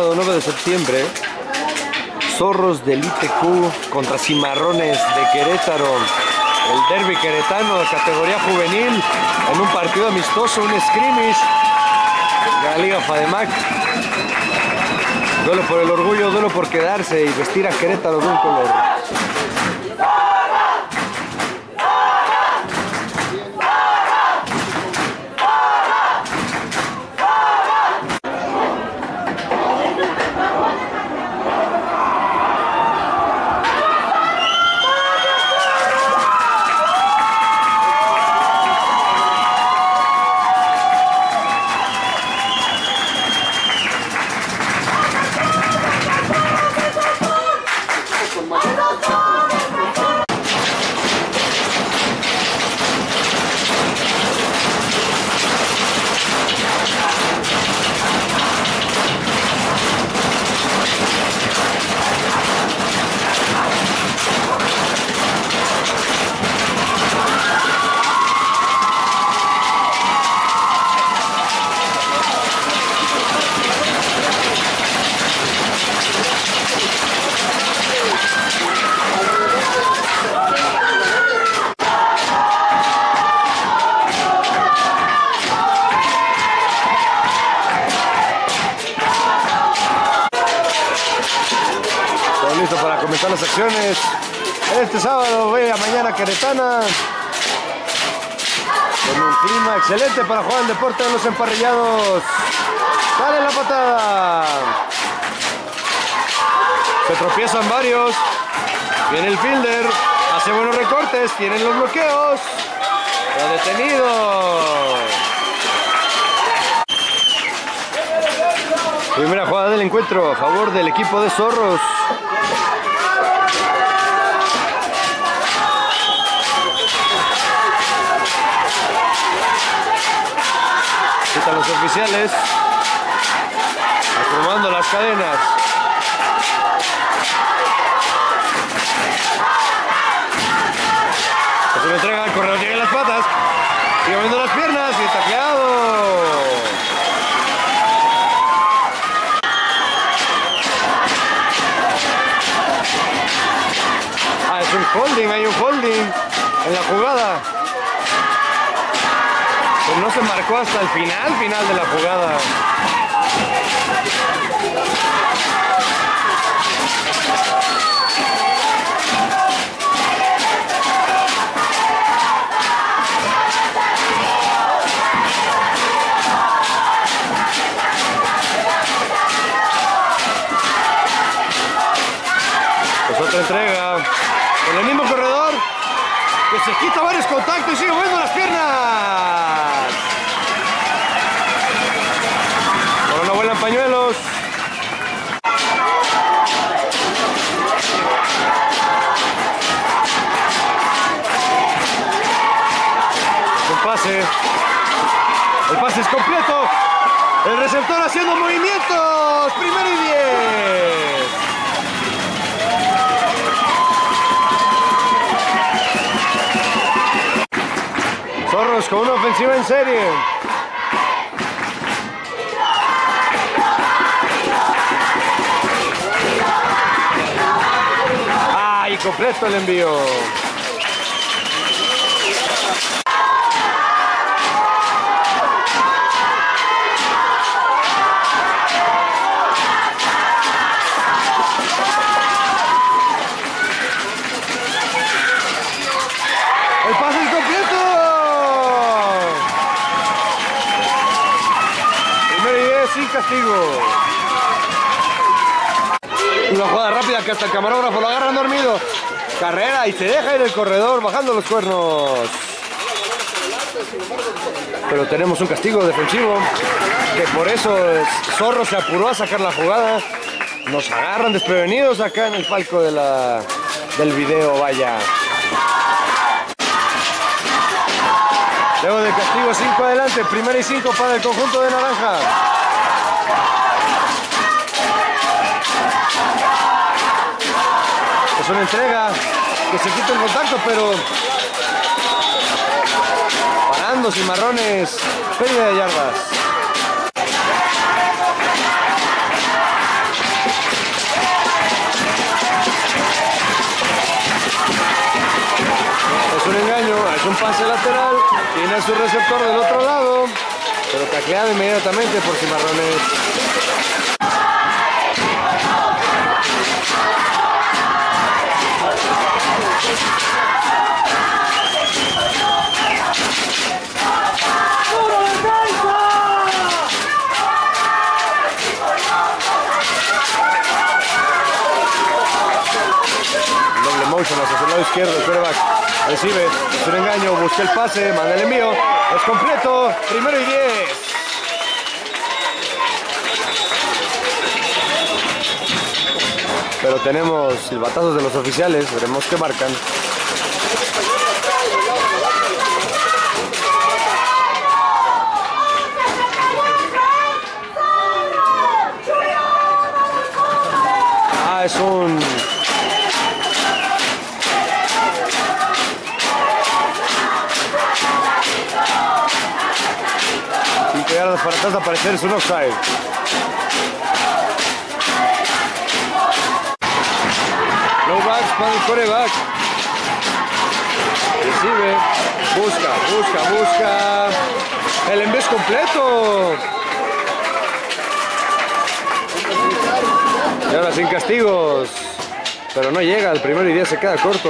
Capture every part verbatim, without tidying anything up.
sábado nueve de septiembre, Zorros del I T Q contra Cimarrones de Querétaro. El derbi queretano de categoría juvenil en un partido amistoso, un scrimmage de la Liga FADEMAC. Duelo por el orgullo, duelo por quedarse y vestir a Querétaro de un color. Listo para comenzar las acciones este sábado, vea mañana queretana, con un clima excelente para jugar el deporte de los emparrillados. Sale la patada, se tropiezan varios, viene el fielder, hace buenos recortes, tienen los bloqueos, lo detenido. Primera jugada del encuentro a favor del equipo de Zorros. Quitan los oficiales, acomodando las cadenas. Se le entrega al corredor, llega en las patas, sigue moviendo las piernas y está tacleado. Ah, es un holding, hay un holding en la jugada. Pero no se marcó hasta el final, final de la jugada. Pues otra entrega con el mismo corredor que se quita varios contactos y sigue moviendo las piernas. Ahora no vuelan pañuelos. Un pase. El pase es completo. El receptor haciendo movimientos. Primero y diez. Zorros con una ofensiva en serie. ¡Ah! Y completo el envío. El pase es completo. Primero y diez sin castigo. Una jugada rápida que hasta el camarógrafo lo agarran dormido. Carrera y se deja ir el corredor bajando los cuernos. Pero tenemos un castigo defensivo, que por eso Zorro se apuró a sacar la jugada. Nos agarran desprevenidos acá en el palco de la, del video, vaya. Luego de castigo cinco adelante, primera y cinco para el conjunto de naranja. Es una entrega que se quita el contacto, pero parando Cimarrones, pérdida de yardas. un pase lateral, tiene su receptor del otro lado, pero tacleado inmediatamente por Cimarrones. Doble motion hacia su lado izquierdo, el quarterback recibe, es un engaño, busca el pase, manda el envío, es completo, primero y diez. Pero tenemos silbatazos de los oficiales, veremos qué marcan. Ah, es un... cinco yardas para atrás, aparecer, es un offside. Low backs para el quarterback. Recibe, busca, busca, busca. El envío es completo. Y ahora sin castigos. Pero no llega, el primero y diez se queda corto.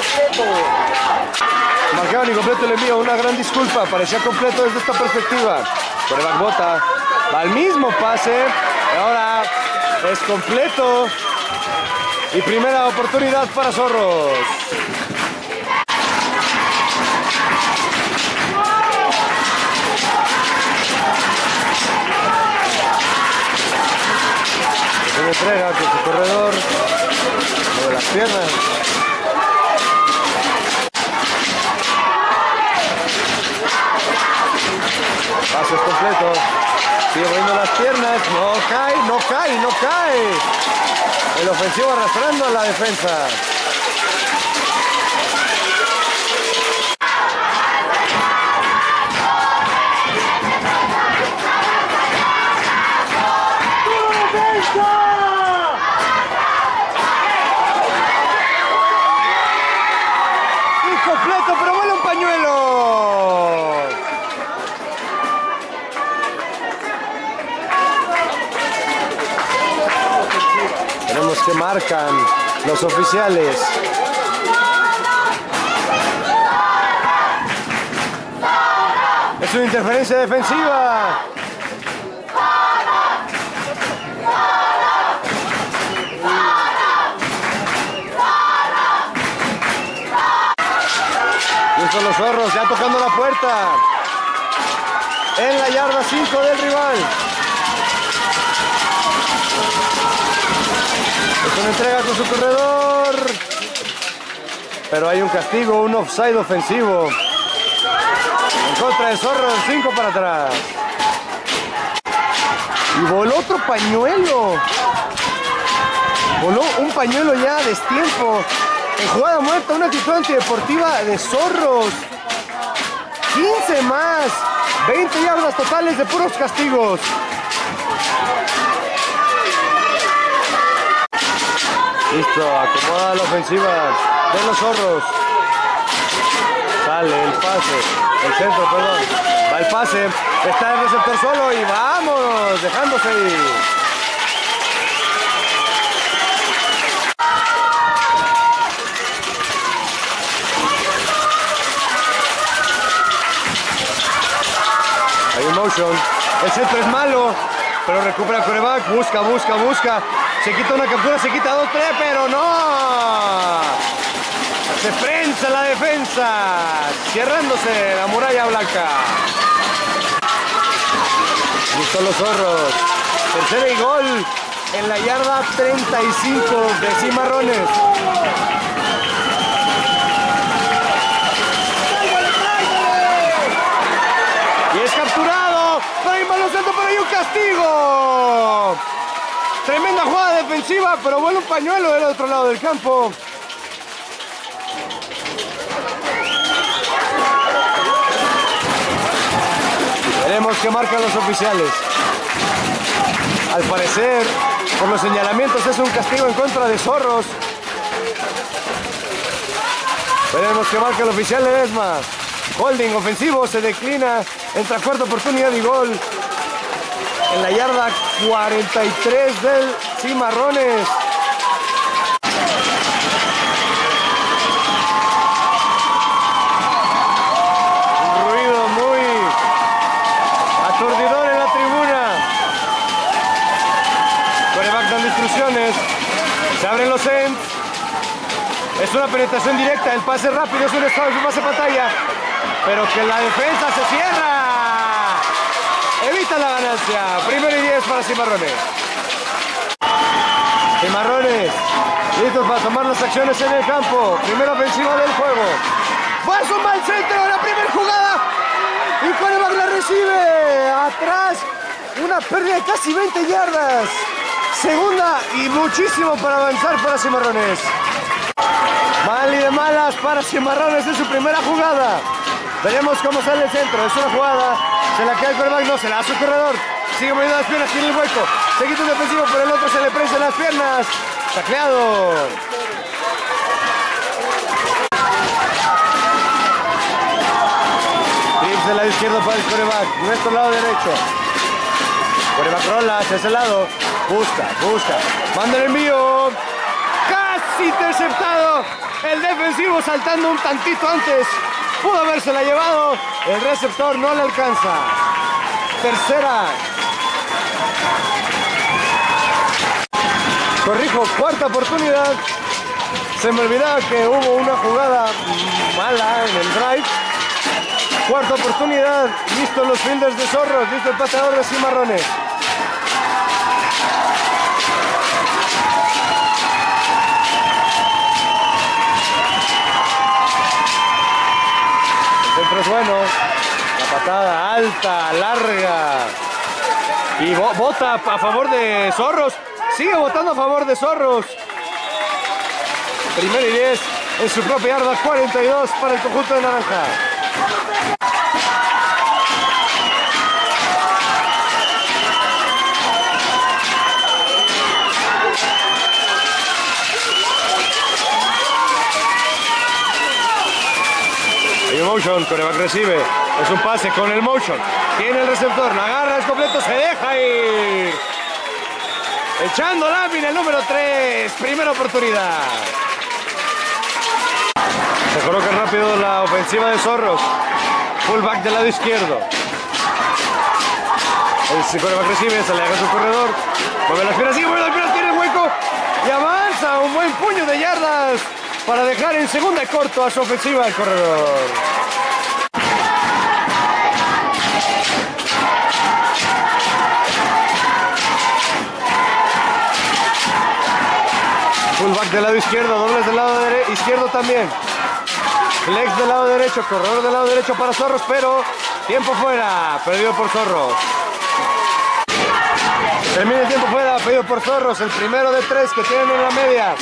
Marcaban incompleto el envío, una gran disculpa, parecía completo desde esta perspectiva. Quarterback bota, va al mismo pase, ahora es completo. Y primera oportunidad para Zorros. Se entrega con su corredor, mueve las piernas. Pases completos, sigue moviendo las piernas, no cae, no cae, no cae. El ofensivo arrastrando a la defensa. Incompleto, pero vuela un pañuelo. Tenemos que marcan los oficiales. Es una interferencia defensiva. Y estos los Zorros ya tocando la puerta. En la yarda cinco del rival. Es una entrega con su corredor. Pero hay un castigo, un offside ofensivo. En contra de Zorros, cinco para atrás. Y voló otro pañuelo. Voló un pañuelo ya a destiempo. En jugada muerta, una actitud antideportiva de Zorros. quince más. veinte yardas totales de puros castigos. Listo, acomoda la ofensiva de los Zorros. Sale el pase, el centro, perdón. Va el pase, está el receptor solo y vámonos, dejándose ir. Hay un motion, el centro es malo, pero recupera el quarterback, busca, busca, busca. Se quita una captura, se quita dos, tres, pero no. Se prensa la defensa, cierrándose la muralla blanca. Listo los Zorros. Tercera y gol en la yarda treinta y cinco de Cimarrones. Y es capturado. Pero hay un balón suelto, pero hay un castigo. Tremenda jugada defensiva, pero vuela un pañuelo del otro lado del campo. Veremos qué marcan los oficiales. Al parecer, por los señalamientos, es un castigo en contra de Zorros. Veremos qué marca el oficial Ledesma. Holding ofensivo, se declina, entra cuarta oportunidad y gol. En la yarda cuarenta y tres del Cimarrones. Un ruido muy aturdidor en la tribuna. Quarterback dando instrucciones. Se abren los ends. Es una penetración directa, el pase rápido, es un estado, es un pase pantalla. Pero que la defensa se cierra. Evita la ganancia. Primero y diez para Cimarrones. Cimarrones listos para tomar las acciones en el campo. Primera ofensiva del juego. Va a sumar el centro, la primera jugada. Y quarterback la recibe. Atrás, una pérdida de casi veinte yardas. Segunda y muchísimo para avanzar para Cimarrones. Mal y de malas para Cimarrones en su primera jugada. Veremos cómo sale el centro. Es una jugada. Se la queda el quarterback, no, se la da a su corredor. Sigue moviendo las piernas, tiene el hueco. Se quita un defensivo, pero el otro se le prensa las piernas. Tacleado. Trips del lado izquierdo para el quarterback. Nuestro lado derecho. Quarterback rola hacia ese lado. Busca, busca. Manda el envío. Casi interceptado. El defensivo saltando un tantito antes. Pudo habérsela llevado. El receptor no le alcanza. Tercera. Corrijo, cuarta oportunidad. Se me olvidaba que hubo una jugada mala en el drive. Cuarta oportunidad. Listo los fielders de Zorros. Listo el pateador de Cimarrones. El centro es bueno. La patada alta, larga. Y bota a favor de Zorros. Sigue votando a favor de Zorros. Primero y diez en su propia yarda, cuarenta y dos para el conjunto de naranja. Hay un motion, quarterback recibe. Es un pase con el motion. Tiene el receptor, la agarra, es completo, se deja ir. Echando lámina el número tres. Primera oportunidad. Se coloca rápido la ofensiva de Zorros. Fullback del lado izquierdo. El quarterback recibe, se le haga su corredor. Mueve las piernas, sigue mueve las piernas, tiene el hueco. Y avanza un buen puño de yardas para dejar en segunda y corto a su ofensiva el corredor. Fullback del lado izquierdo, dobles del lado izquierdo también. Flex del lado derecho, corredor del lado derecho para Zorros, pero tiempo fuera, perdido por Zorros. Termina el tiempo fuera, perdido por Zorros, el primero de tres que tienen en la media.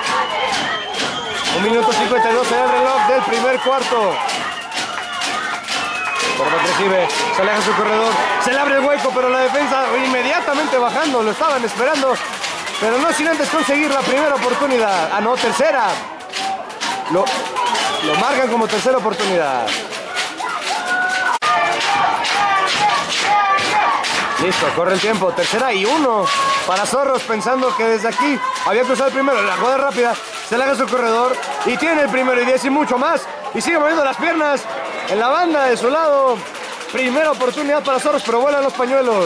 Un minuto cincuenta y dos en el reloj del primer cuarto. Quarterback recibe, se aleja su corredor, se le abre el hueco, pero la defensa inmediatamente bajando, lo estaban esperando. Pero no sin antes conseguir la primera oportunidad. Ah, no, tercera. Lo, lo marcan como tercera oportunidad. Listo, corre el tiempo. Tercera y uno para Zorros, pensando que desde aquí había cruzado el primero. La jugada rápida, se le haga su corredor y tiene el primero y diez y mucho más. Y sigue moviendo las piernas en la banda de su lado. Primera oportunidad para Zorros, pero vuelan los pañuelos.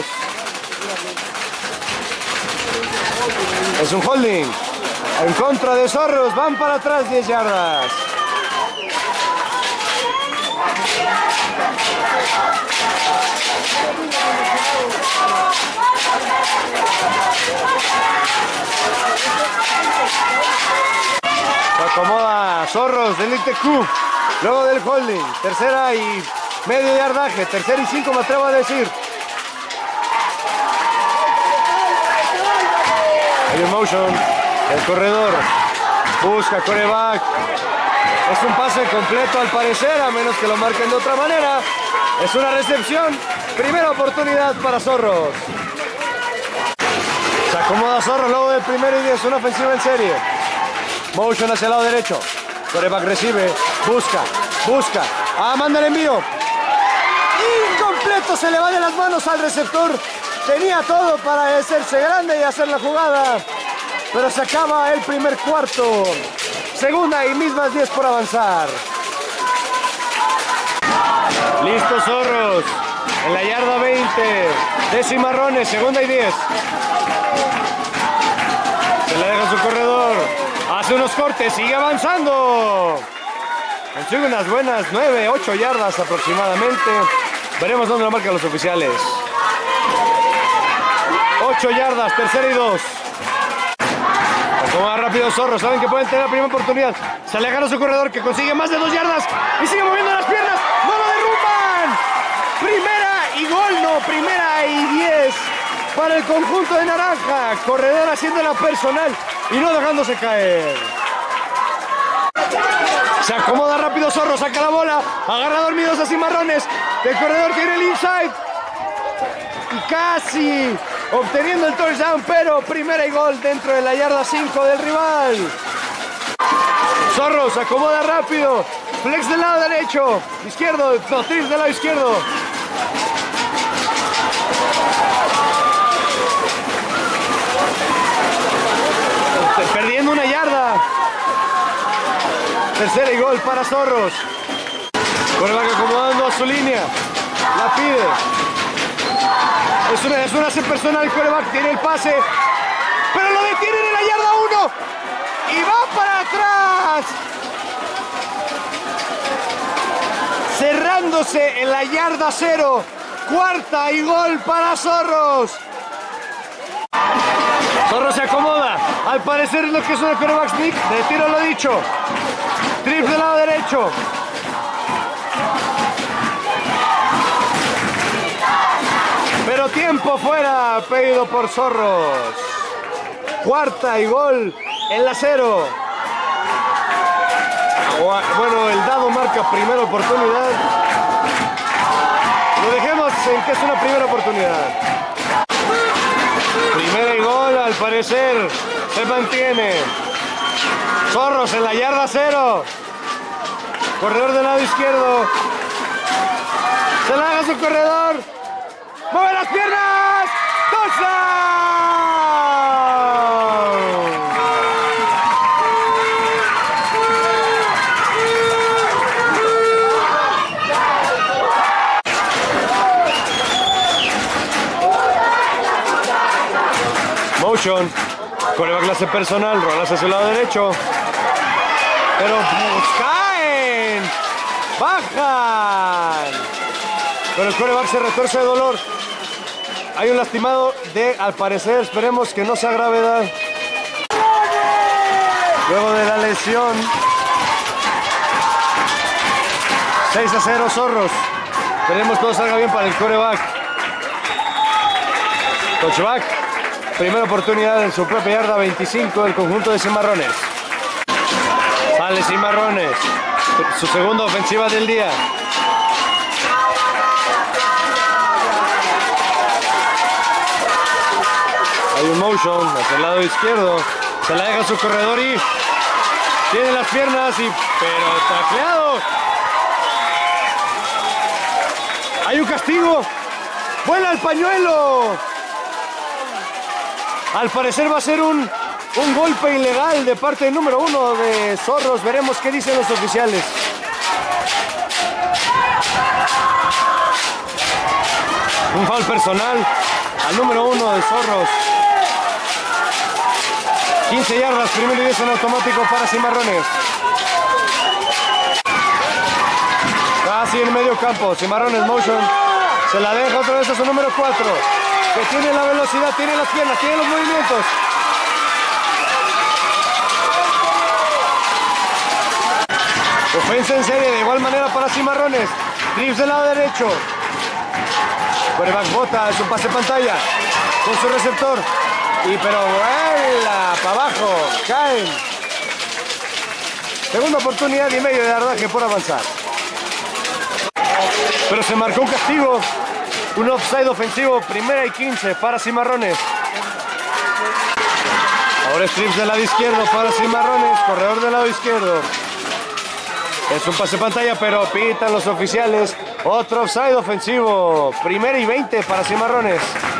Es un holding en contra de Zorros, van para atrás diez yardas. Se acomoda Zorros del I T Q, luego del holding, tercera y medio yardaje, tercera y cinco me atrevo a decir. Hay un motion, el corredor busca quarterback. Es un pase completo al parecer, a menos que lo marquen de otra manera. Es una recepción, primera oportunidad para Zorros. Se acomoda Zorros luego del primero y diez, una ofensiva en serie. Motion hacia el lado derecho, quarterback recibe, busca, busca, Ah, manda el envío. Incompleto, se le va de las manos al receptor. Tenía todo para hacerse grande y hacer la jugada. Pero se acaba el primer cuarto. Segunda y mismas diez por avanzar. Listo, Zorros. En la yarda veinte. De Cimarrones, segunda y diez. Se la deja su corredor. Hace unos cortes, sigue avanzando. Consigue unas buenas nueve, ocho yardas aproximadamente. Veremos dónde lo marcan los oficiales. ocho yardas, tercera y dos. Acomoda rápido Zorro, saben que pueden tener la primera oportunidad. Se alejan a su corredor que consigue más de dos yardas y sigue moviendo las piernas. ¡No lo derrumban! Primera y gol, no, primera y diez para el conjunto de naranja. Corredor haciéndola personal y no dejándose caer. Se acomoda rápido Zorro, saca la bola, agarra dormidos a Cimarrones. El corredor tiene el inside. Y casi obteniendo el touchdown, pero primera y gol dentro de la yarda cinco del rival. Zorro se acomoda rápido. Flex del lado derecho. Izquierdo, no, trips del lado izquierdo. Perdiendo una yarda. Tercera y gol para Zorros. Quarterback acomodando a su línea. La pide. Es una, es una hace personal. El quarterback tiene el pase. Pero lo detienen en la yarda uno. Y va para atrás. Cerrándose en la yarda cero. Cuarta y gol para Zorros. Zorros se acomoda. Al parecer es lo que es una quarterback sneak. De tiro lo dicho. Trips del lado derecho. Pero tiempo fuera pedido por Zorros. Cuarta y gol en la cero. Bueno, el dado marca primera oportunidad. Lo dejemos en que es una primera oportunidad. Primera y gol, al parecer se mantiene. Zorros en la yarda cero. Corredor del lado izquierdo. Se la haga su corredor. ¡Mueve las piernas! ¡Touchdown! Motion. Corre clase personal. Rolas hacia el lado derecho. Pero pues, caen. Bajan. Pero el quarterback se retuerce de dolor. Hay un lastimado de, al parecer, esperemos que no sea gravedad. Luego de la lesión. seis a cero Zorros. Esperemos todo salga bien para el quarterback. Touchback. Primera oportunidad en su propia yarda veinticinco del conjunto de Cimarrones. Sale Cimarrones. Su segunda ofensiva del día. Hay un motion hacia el lado izquierdo. Se la deja su corredor y tiene las piernas y pero tacleado. Hay un castigo. Vuela el pañuelo. Al parecer va a ser un, un golpe ilegal de parte del número uno de Zorros. Veremos qué dicen los oficiales. Un foul personal al número uno de Zorros. quince yardas, primero y diez en automático para Cimarrones. Casi en medio campo, Cimarrones motion. Se la deja otra vez a su número cuatro. Que tiene la velocidad, tiene las piernas, tiene los movimientos. Ofensa en serie, de igual manera para Cimarrones. Trips del lado derecho. Quarterback bota, es un pase pantalla con su receptor. Y pero vuela para abajo, caen. Segunda oportunidad y medio de yardaje por avanzar. Pero se marcó un castigo. Un offside ofensivo, primera y quince para Cimarrones. Ahora strips del lado izquierdo para Cimarrones, corredor del lado izquierdo. Es un pase pantalla, pero pitan los oficiales. Otro offside ofensivo. Primera y veinte para Cimarrones.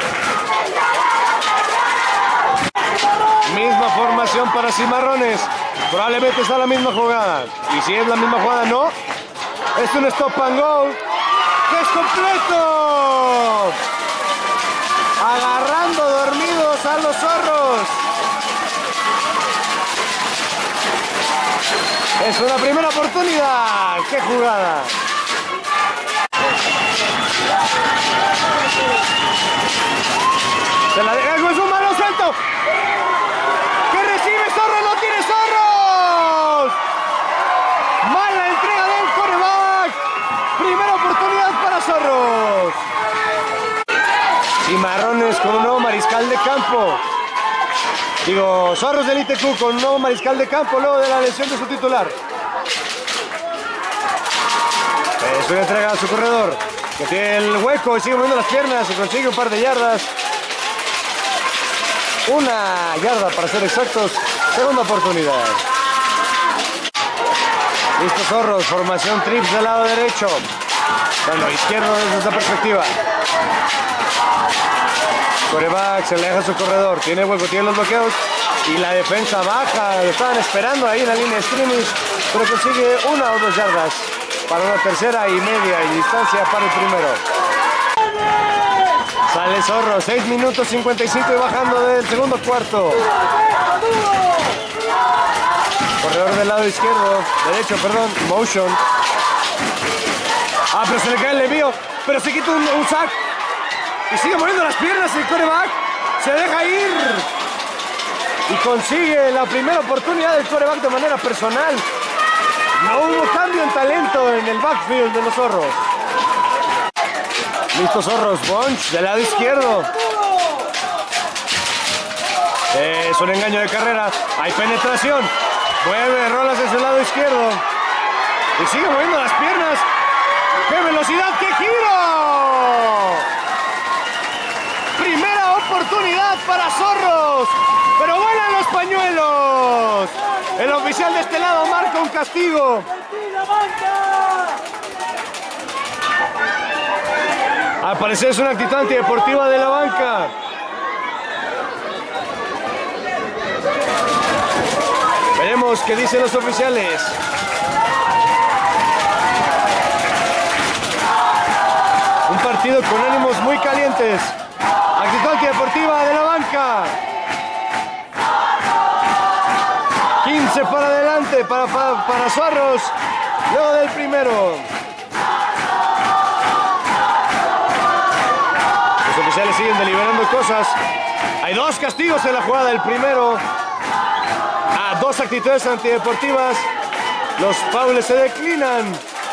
Misma formación para Cimarrones. Probablemente está la misma jugada. Y si es la misma jugada, no. Es un stop and go. ¡Que es completo! Agarrando dormidos a los zorros. Es una primera oportunidad. ¡Qué jugada! Se la deja, es un balón suelto. ¿Qué recibe Zorros? ¡No tiene Zorros! Mala entrega del quarterback. Primera oportunidad para Zorros. Cimarrones con un nuevo mariscal de campo. Digo, Zorros del I T Q con un nuevo mariscal de campo luego de la lesión de su titular. Es una entrega a su corredor, que tiene el hueco y sigue moviendo las piernas y consigue un par de yardas. Una yarda para ser exactos. Segunda oportunidad. Listo Zorros, formación trips del lado derecho. Bueno, izquierdo desde esta perspectiva. Quarterback se le deja a su corredor, tiene hueco, tiene los bloqueos y la defensa baja. Lo estaban esperando ahí en la línea de scrimmage, pero consigue una o dos yardas para una tercera y media y distancia para el primero. Sale Zorro, seis minutos cincuenta y cinco y bajando del segundo cuarto. Corredor del lado izquierdo, derecho, perdón, motion. Ah, pero se le cae el envío, pero se quita un, un sack. Y sigue moviendo las piernas el quarterback. Se deja ir. Y consigue la primera oportunidad del quarterback de manera personal. No hubo cambio en talento en el backfield de los Zorros. Listo Zorros, bunch del lado izquierdo. Es un engaño de carrera. Hay penetración. Mueve rolas hacia el lado izquierdo. Y sigue moviendo las piernas. ¡Qué velocidad! ¡Qué giro! Primera oportunidad para Zorros. Pero vuelan los pañuelos. El oficial de este lado marca un castigo. Al parecer es una actitud antideportiva de la banca. Veremos qué dicen los oficiales. Un partido con ánimos muy calientes. Actitud antideportiva de la banca. quince para adelante para, para, para Zorros. Luego del primero. Los oficiales siguen deliberando cosas. Hay dos castigos en la jugada. El primero a dos actitudes antideportivas. Los faules se declinan.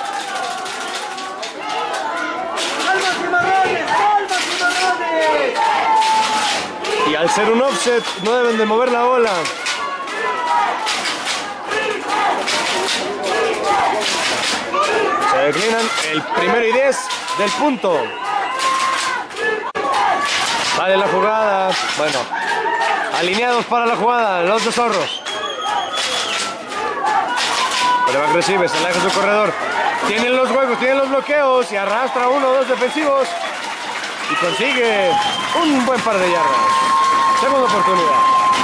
Y al ser un offset no deben de mover la bola. Se declinan el primero y diez del punto. Sale la jugada. Bueno, alineados para la jugada, los de Zorros. Quarterback recibe, se aleja su corredor. Tienen los huecos, tienen los bloqueos y arrastra uno o dos defensivos. Y consigue un buen par de yardas. Segunda oportunidad.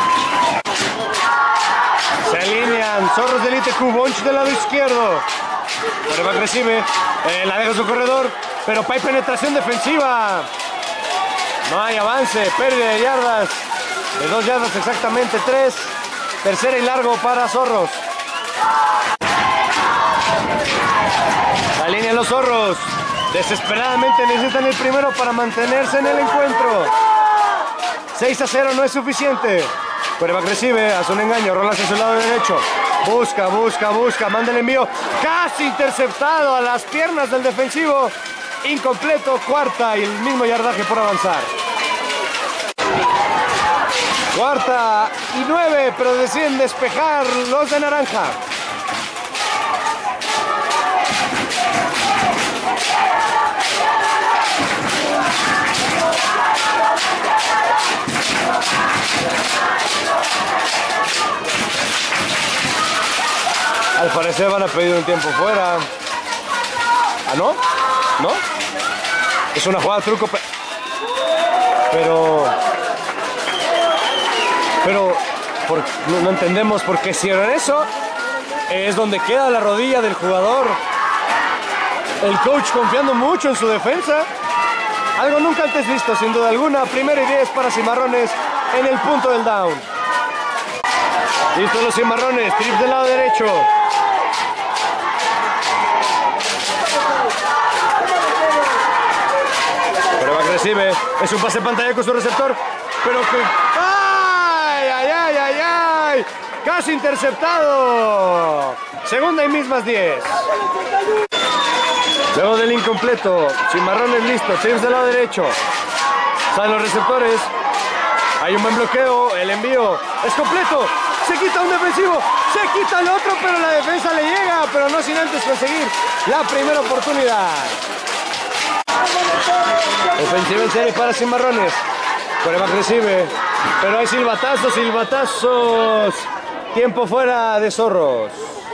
Se alinean Zorros del I T Q, bunch del lado izquierdo. Quarterback recibe, eh, la deja su corredor, pero hay penetración defensiva. No hay avance, pérdida de yardas. De dos yardas exactamente, tres. Tercera y largo para Zorros. Alinean los Zorros. Desesperadamente necesitan el primero para mantenerse en el encuentro. seis a cero no es suficiente. Quarterback recibe, hace un engaño, rola hacia su lado derecho. Busca, busca, busca, manda el envío. Casi interceptado a las piernas del defensivo. Incompleto, cuarta y el mismo yardaje por avanzar. Cuarta y nueve, pero deciden despejar los de naranja. Al parecer van a pedir un tiempo fuera. ¿Ah, no? ¿No? Es una jugada truco, pero... Pero... Por, no, no entendemos por qué hicieron eso. Es donde queda la rodilla del jugador. El coach confiando mucho en su defensa. Algo nunca antes visto, sin duda alguna. Primero y diez para Cimarrones en el punto del down. Listos los Cimarrones, trip del lado derecho. Prueba que recibe. Es un pase en pantalla con su receptor. Pero que... ¡Ay, ay, ay, ay, ay! Casi interceptado. Segunda y mismas diez. Luego del incompleto, Cimarrones listo, trips del lado derecho. Salen los receptores. Hay un buen bloqueo, el envío es completo. Se quita un defensivo, se quita el otro, pero la defensa le llega, pero no sin antes conseguir la primera oportunidad. Ofensiva en serie para Cimarrones. Coreback recibe, pero hay silbatazos, silbatazos. Tiempo fuera de Zorros.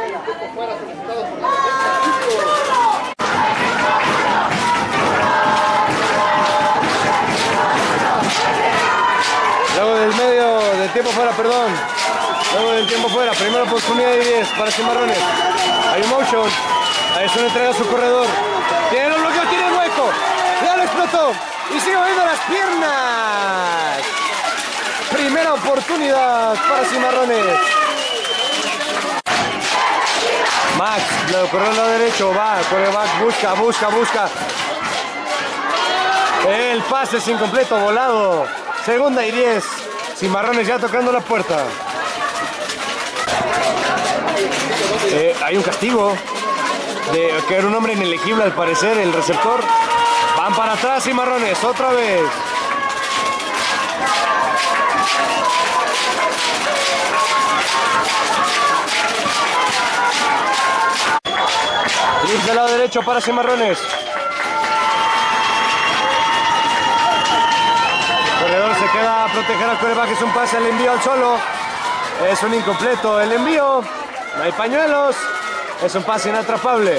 Luego del medio, del tiempo fuera, perdón. Luego del tiempo fuera, primera oportunidad de diez para Cimarrones. Hay un motion. Ahí es una entrega a su corredor. Tiene un bloqueo, tiene hueco. Ya lo explotó. Y sigue moviendo las piernas. Primera oportunidad para Cimarrones. Max, lo corre al lado derecho, va, Max, busca, busca, busca. El pase es incompleto, volado. Segunda y diez. Cimarrones ya tocando la puerta. Eh, hay un castigo. De que era un hombre inelegible al parecer, el receptor. Van para atrás Cimarrones, otra vez. Blitz del lado derecho para Cimarrones. Corredor se queda a proteger al coreback, es un pase, el envío al solo. Es un incompleto el envío. No hay pañuelos. Es un pase inatrapable.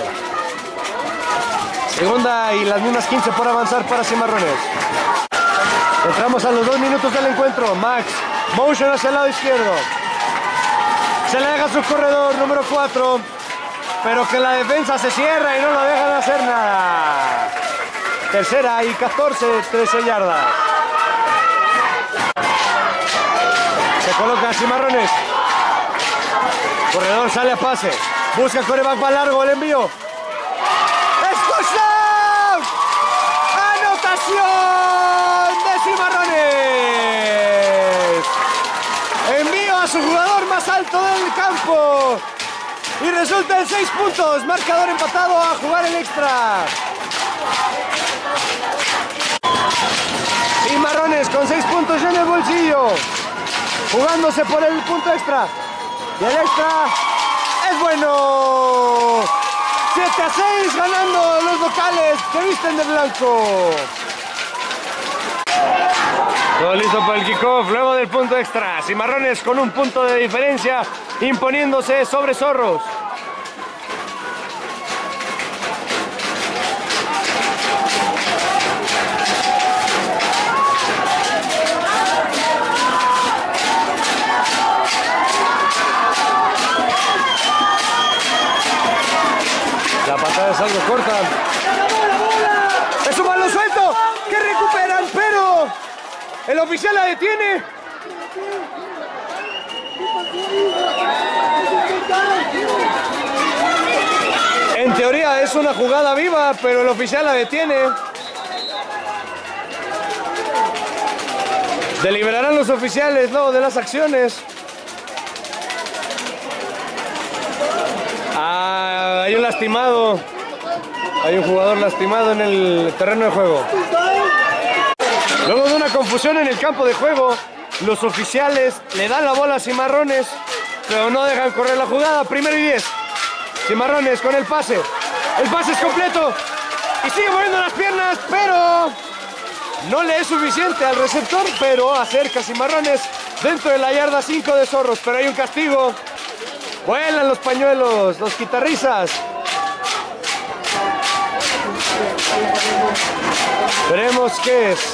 Segunda y las mismas quince por avanzar para Cimarrones. Entramos a los dos minutos del encuentro. Max, motion hacia el lado izquierdo. Se le deja a su corredor número cuatro. Pero que la defensa se cierra y no lo dejan hacer nada. Tercera y catorce, trece yardas. Se coloca Cimarrones. Corredor sale a pase. Busca coreback para largo, el envío. ¡Es touchdown! ¡Anotación de Cimarrones! Envío a su jugador más alto del campo. Y resulta en seis puntos. Marcador empatado, a jugar el extra. Cimarrones con seis puntos en el bolsillo. Jugándose por el punto extra. Y el extra es bueno. siete a seis ganando los locales que visten de blanco. Todo listo para el kickoff. Luego del punto extra. Cimarrones con un punto de diferencia imponiéndose sobre Zorros. La patada es algo corta. ¡Es un balón suelto! ¡Que recuperan! Pero el oficial la detiene. En teoría es una jugada viva, pero el oficial la detiene. Deliberarán los oficiales luego de las acciones. Ah, hay un lastimado. Hay un jugador lastimado en el terreno de juego. Luego de una confusión en el campo de juego, los oficiales le dan la bola a Cimarrones, pero no dejan correr la jugada. Primero y diez. Cimarrones con el pase. El pase es completo. Y sigue moviendo las piernas, pero no le es suficiente al receptor, pero acerca a Cimarrones dentro de la yarda cinco de Zorros. Pero hay un castigo. Vuelan los pañuelos, los quitarrisas. Veremos qué es.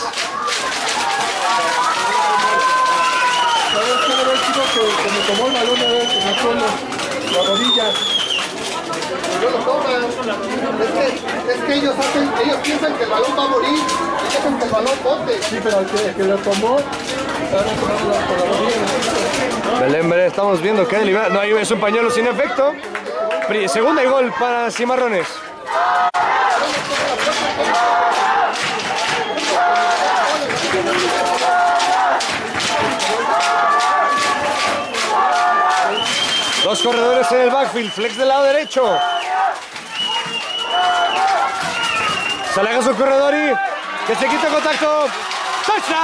¿Sabes qué era el chico que, que me tomó el balón de en el suelo? La rodilla. Yo lo toman. Es que, es que ellos, hacen, ellos piensan que el balón va a morir y dejan que el balón bote. Sí, pero el que, el que lo tomó, ahora tomando la, por la rodilla. Belén, Belén, estamos viendo que libera. No, es un pañuelo sin efecto. Segunda y gol para Cimarrones. Dos corredores en el backfield, flex del lado derecho. Se aleja su corredor y que se quita el contacto. ¡Touchdown!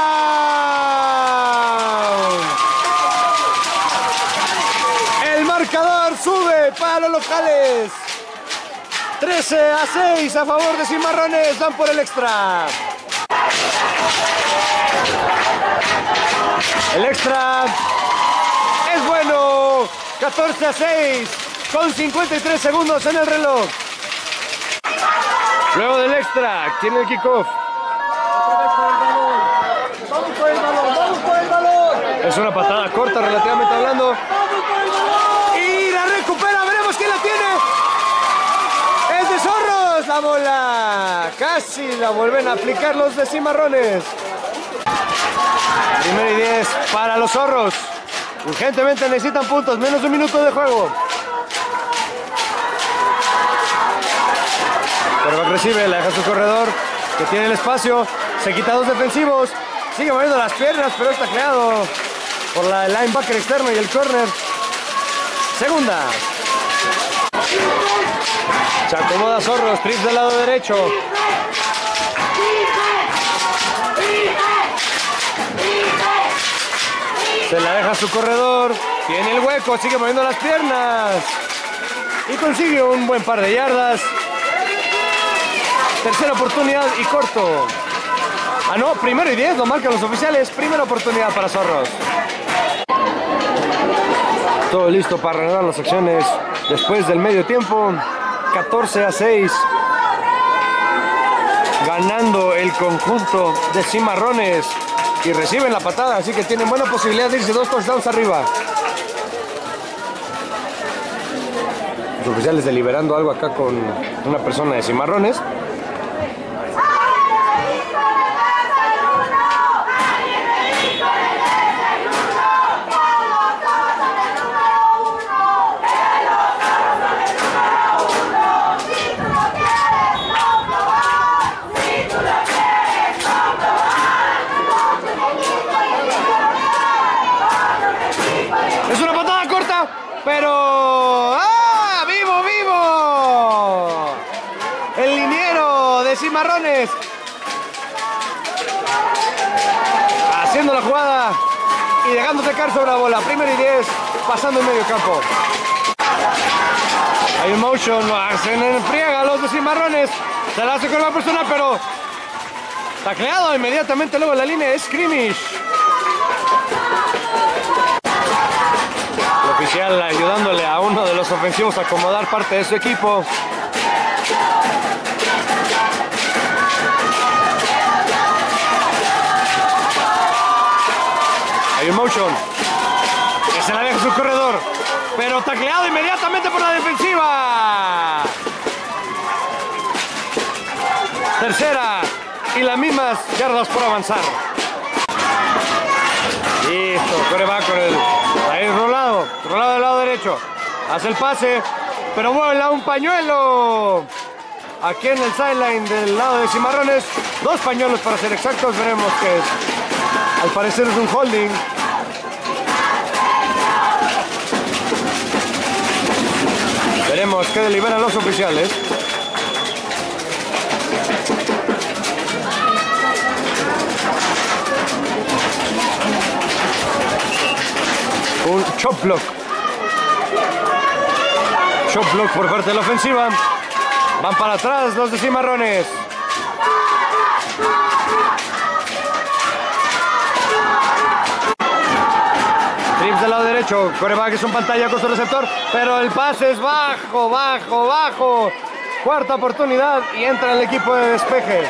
El marcador sube para los locales. trece a seis a favor de Cimarrones, dan por el extra. El extra es bueno. catorce a seis con cincuenta y tres segundos en el reloj. Luego del extra, tiene el kickoff. ¡Vamos por el balón! ¡Vamos por el balón! Es una patada corta relativamente hablando. Y la recupera, veremos quién la tiene. Es de Zorros la bola. Casi la vuelven a aplicar los de Cimarrones. Primero y diez para los Zorros. Urgentemente necesitan puntos, menos de un minuto de juego. Pero recibe, la deja su corredor, que tiene el espacio, se quita dos defensivos, sigue moviendo las piernas, pero es tacleado por la linebacker externo y el corner. Segunda. Se acomoda Zorros, trips del lado derecho. Se la deja su corredor, tiene el hueco, sigue moviendo las piernas y consigue un buen par de yardas. Tercera oportunidad y corto. Ah no, primero y diez, lo marcan los oficiales. Primera oportunidad para Zorros. Todo listo para reanudar las acciones después del medio tiempo. catorce a seis. Ganando el conjunto de Cimarrones. Y reciben la patada, así que tienen buena posibilidad de irse dos touchdowns arriba. Los oficiales deliberando algo acá con una persona de Cimarrones. Pero... ¡ah! ¡Vivo, vivo! El liniero de Cimarrones. Haciendo la jugada y dejándose caer sobre la bola. Primero y diez, pasando en medio campo. Hay un motion, lo hacen en friega los de Cimarrones. Se la hace con una persona, pero... tacleado inmediatamente luego en la línea de scrimmage. Oficial ayudándole a uno de los ofensivos a acomodar parte de su equipo. Hay un motion que se la deja su corredor, pero tacleado inmediatamente por la defensiva. Tercera y las mismas yardas por avanzar. Listo, corre va con el ahí rolado, rolado del lado derecho. Hace el pase, pero vuela un pañuelo. Aquí en el sideline del lado de Cimarrones, dos pañuelos para ser exactos. Veremos que es, al parecer es un holding. Veremos que deliberan los oficiales. Un chop block. Chop block por parte de la ofensiva. Van para atrás los de Cimarrones. Trips del lado derecho, quarterback es un pantalla con su receptor, pero el pase es bajo, bajo, bajo. Cuarta oportunidad y entra el equipo de despeje.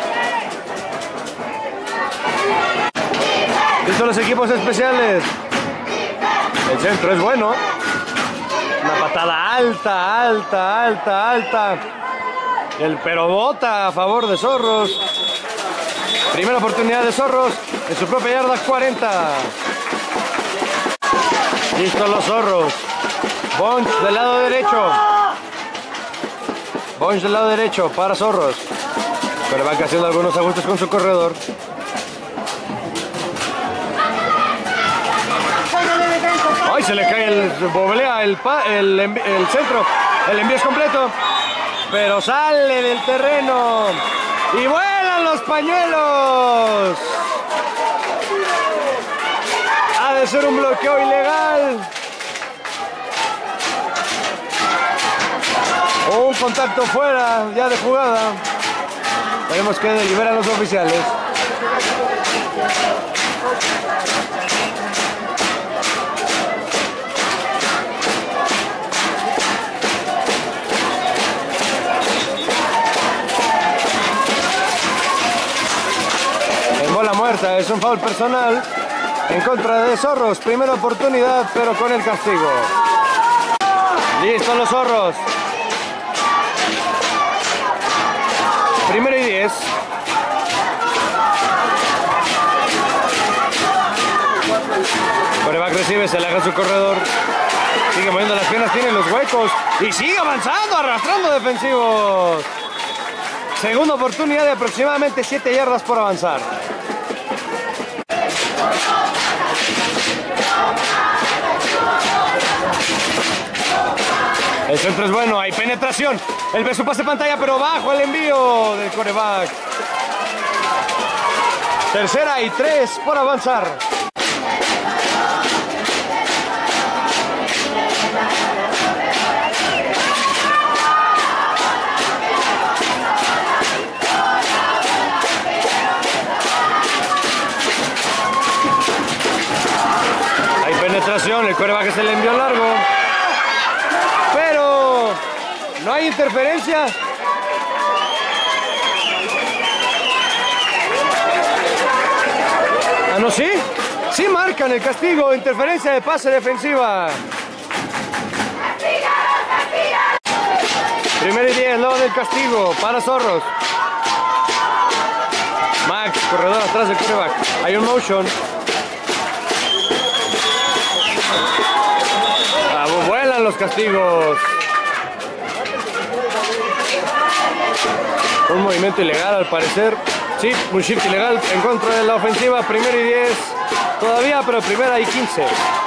Listos los equipos especiales. El centro es bueno. Una patada alta, alta, alta, alta. El pero bota a favor de Zorros. Primera oportunidad de Zorros en su propia yarda cuarenta. Listos los Zorros. Bunch del lado derecho. Bunch del lado derecho para Zorros. Pero va haciendo algunos ajustes con su corredor. Ay, se le cae el boblea el, el, el centro. El envío es completo. Pero sale del terreno. Y vuelan los pañuelos. Ha de ser un bloqueo ilegal. O un contacto fuera ya de jugada. Veremos que deliberan los oficiales. En bola muerta, es un foul personal en contra de Zorros. Primera oportunidad, pero con el castigo. Listos los Zorros. Primero y diez. Coreback recibe, se aleja su corredor. Sigue moviendo las piernas, tiene los huecos. Y sigue avanzando, arrastrando defensivos. Segunda oportunidad de aproximadamente siete yardas por avanzar. El centro es bueno, hay penetración. El beso pase pantalla, pero bajo el envío del quarterback. Tercera y tres por avanzar. Hay penetración, el quarterback es el envío largo. Pero no hay interferencia. Ah, no, sí. Sí marcan el castigo. Interferencia de pase defensiva. Primero y diez, luego del castigo para Zorros. Max, corredor atrás del quarterback. Hay un motion. Ah, vuelan los castigos. Un movimiento ilegal al parecer. Sí, un shift ilegal en contra de la ofensiva. Primero y diez. Todavía, pero primera y quince.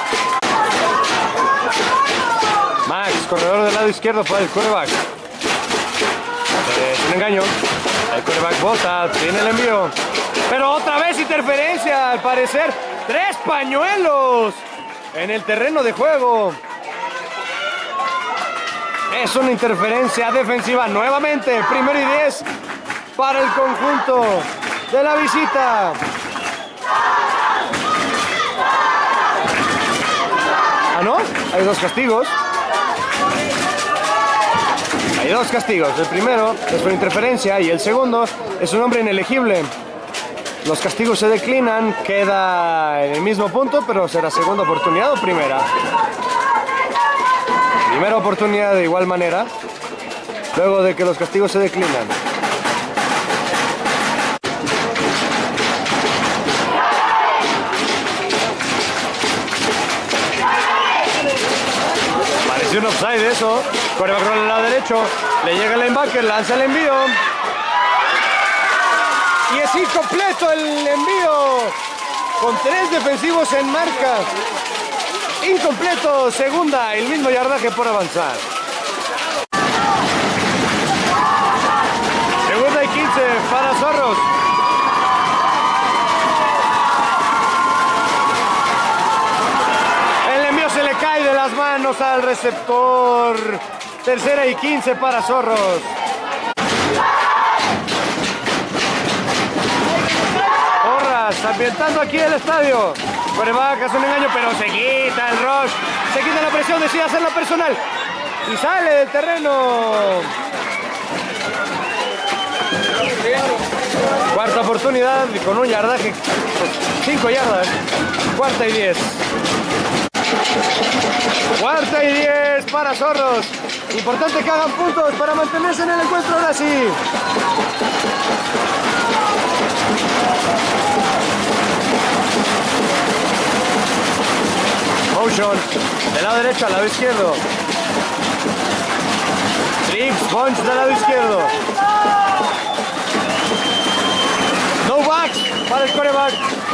Max, corredor del lado izquierdo para el quarterback. Eh, sin engaño. El quarterback bota, tiene el envío. Pero otra vez interferencia, al parecer. Tres pañuelos en el terreno de juego. Es una interferencia defensiva nuevamente. Primero y diez para el conjunto de la visita. Ah, ¿no? Hay dos castigos. Hay dos castigos. El primero es por interferencia y el segundo es un hombre inelegible. Los castigos se declinan, queda en el mismo punto, pero será segunda oportunidad o primera. Primera oportunidad de igual manera, luego de que los castigos se declinan. Pareció un offside eso. Quarterback roll al lado derecho, le llega el linebacker, lanza el envío. Y es incompleto el envío, con tres defensivos en marca. Incompleto, segunda, el mismo yardaje por avanzar. Segunda y quince para Zorros. El envío se le cae de las manos al receptor. Tercera y quince para Zorros. Porras Zorros ambientando aquí el estadio. Coreback hace un engaño, pero se quita el rush. Se quita la presión, decide hacerla personal. Y sale del terreno. Cuarta oportunidad con un yardaje. cinco yardas. Cuarta y diez. Cuarta y diez para Zorros. Importante que hagan puntos para mantenerse en el encuentro ahora sí. Motion. Del lado derecho al lado izquierdo. Trips, bunch del lado izquierdo. No backs para el coreback.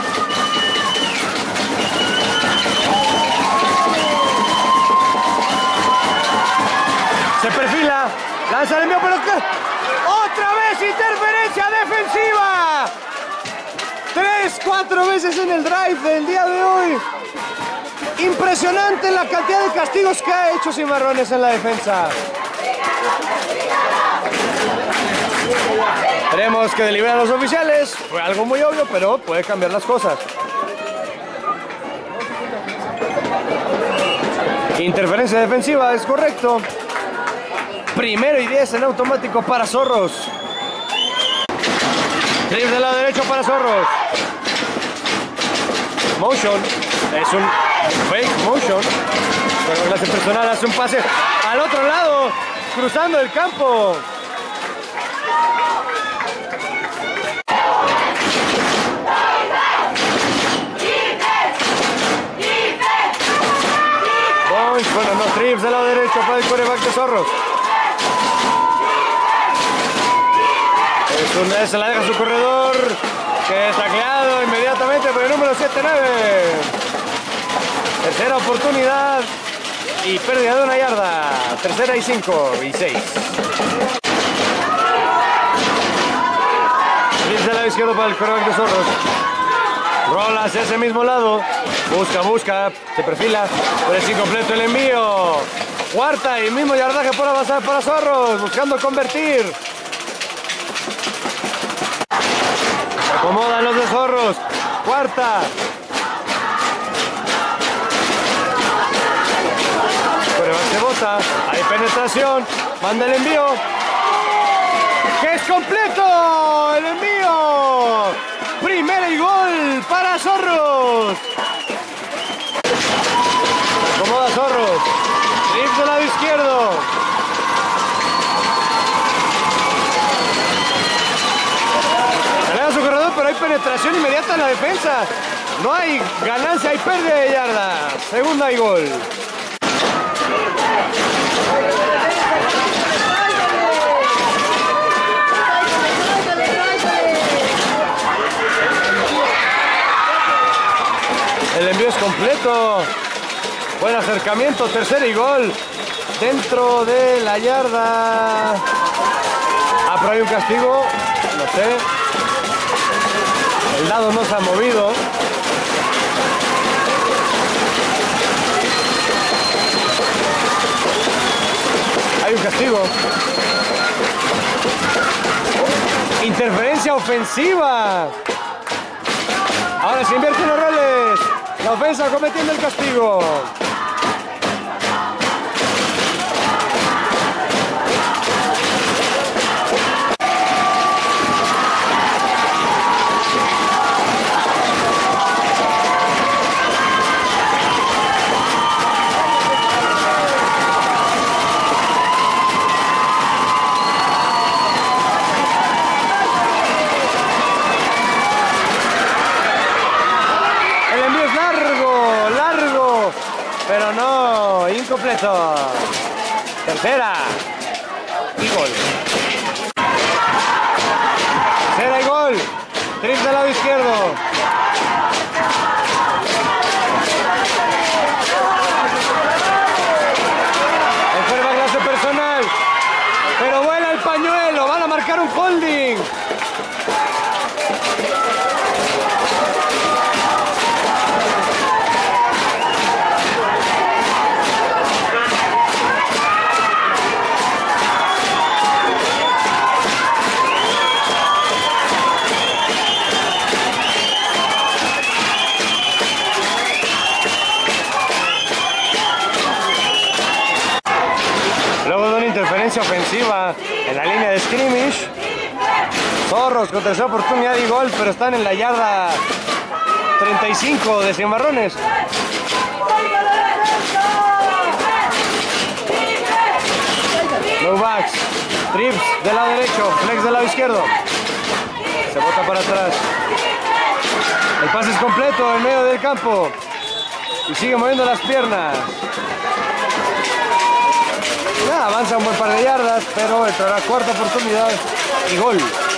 Se perfila, lanza el envío, pero ¿qué? ¡Otra vez interferencia defensiva! Tres, cuatro veces en el drive del día de hoy. Impresionante la cantidad de castigos que ha hecho Cimarrones en la defensa. Tenemos que deliberar a los oficiales. Fue algo muy obvio, pero puede cambiar las cosas. Interferencia defensiva, es correcto. Primero y diez en automático para Zorros. Trips del lado derecho para Zorros. Motion. Es un fake motion. Pero clase personal hace un pase al otro lado. Cruzando el campo. Bueno, no, Trips del lado derecho para el quarterback de Zorros. Es un, se la deja su corredor, que es tacleado inmediatamente por el número siete nueve. Tercera oportunidad y pérdida de una yarda. Tercera y cinco y seis. Trips del lado izquierdo para el quarterback de Zorros. Rola hacia ese mismo lado. Busca, busca, se perfila, pero es incompleto el envío. Cuarta y mismo yardaje por avanzar para Zorros, buscando convertir. Se acomodan los de Zorros. Cuarta. Coreback se bota, hay penetración, manda el envío. ¡Que es completo el envío! Primera y gol para Zorros. Acomoda Zorros. Trips del lado izquierdo. Se le da su corredor, pero hay penetración inmediata en la defensa. No hay ganancia, hay pérdida de yarda. Segunda y gol. El envío es completo. Buen acercamiento, tercera y gol. Dentro de la yarda. Ah, pero hay un castigo. No sé. El lado no se ha movido. Hay un castigo. Interferencia ofensiva. Ahora se invierten los roles. La ofensa cometiendo el castigo. Pero no, incompleto. Tercera y gol. Tercera y gol. Trips del lado izquierdo. El quarterback lo hace personal. Pero vuela el pañuelo. Van a marcar un holding. Luego de una interferencia ofensiva en la línea de scrimmage. Zorros con tercera oportunidad y gol, pero están en la yarda treinta y cinco de Cimarrones. Low backs, trips del lado derecho, flex del lado izquierdo. Se bota para atrás. El pase es completo en medio del campo. Y sigue moviendo las piernas. Ya, avanza un buen par de yardas, pero entrará cuarta oportunidad y gol.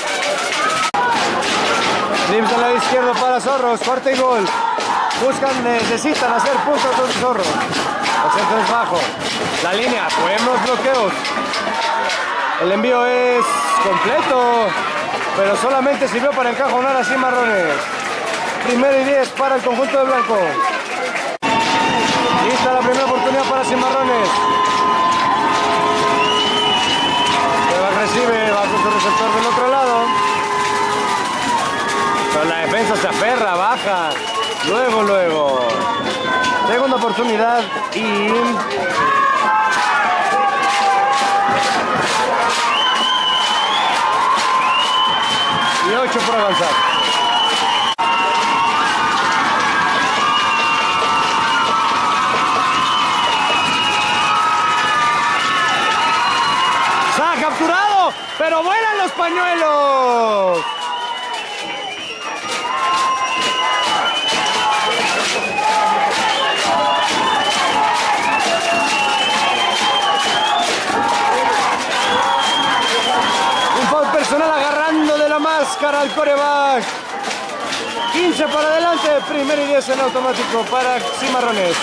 Trips del lado izquierdo para Zorros, cuarta y gol. Buscan, necesitan hacer puntos con Zorros. El centro es bajo. La línea, buenos bloqueos. El envío es completo, pero solamente sirvió para encajonar a Cimarrones. Primero y diez para el conjunto de blanco. Lista la primera oportunidad para Cimarrones. Recibe, va con su receptor del otro lado. Pero la defensa se aferra, baja. Luego, luego. Segunda oportunidad y... y ocho por avanzar. Capturado, pero vuelan los pañuelos. Un foul personal agarrando de la máscara al quarterback. quince para adelante, primero y diez en automático para Cimarrones.